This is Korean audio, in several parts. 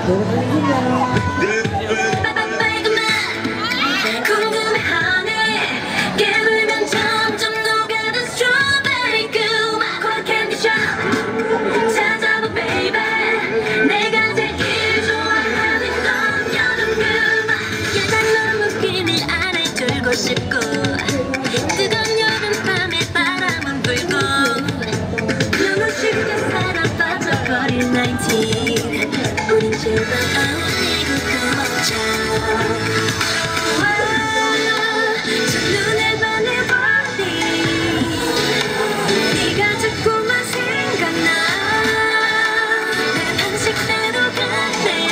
궁금해하네. 깨물면 점점 녹아든 스트로베리 그맛 콜라 캔디샵 찾아봐 baby. 내가 제일 좋아하는 건 여름 그맛. 야단 너무 끼를 안에 끌고 싶고 뜨거운 여름밤에 바람은 불고 너무 쉽게 살아 빠져버린 19. 우린 제발 아우리고 또 먹자. 첫눈에 반해버린 네가 자꾸만 생각나. 내 방식대로 갈래.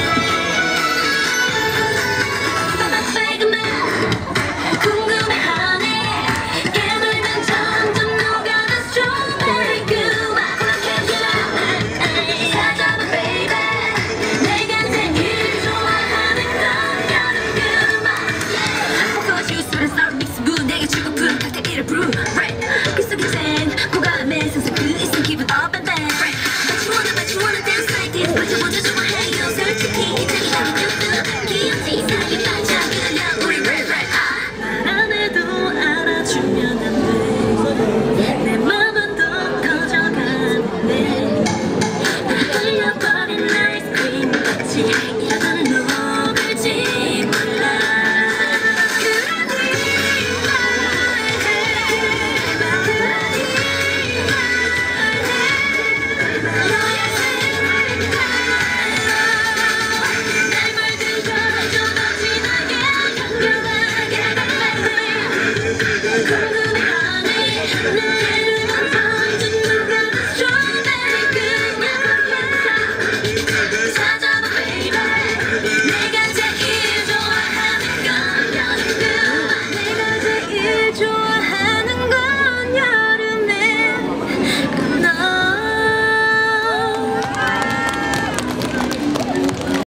궁금해하네. 깨물면 점점 녹아든 스트로베리 그맛 콜라 캔디샵 찾아봐 baby. 내가 제일 좋아하는 건 여름 그맛. 보고 싶은 sour mix 부 내게 주고픈 칵테일을 brew right. 그 속에 젠 고감의 상상 그 있음 기분 up and down right. But you wanna dance like this. 맞아 먼저 좋아해요 솔직히 인생이 나는 뉴스 귀엽지 이상하게 반짝이는 우리 red right. 말 안 해도 알아주면 안 돼. 내 맘은 더 커져가는데 흘려버린 아이스크림 같이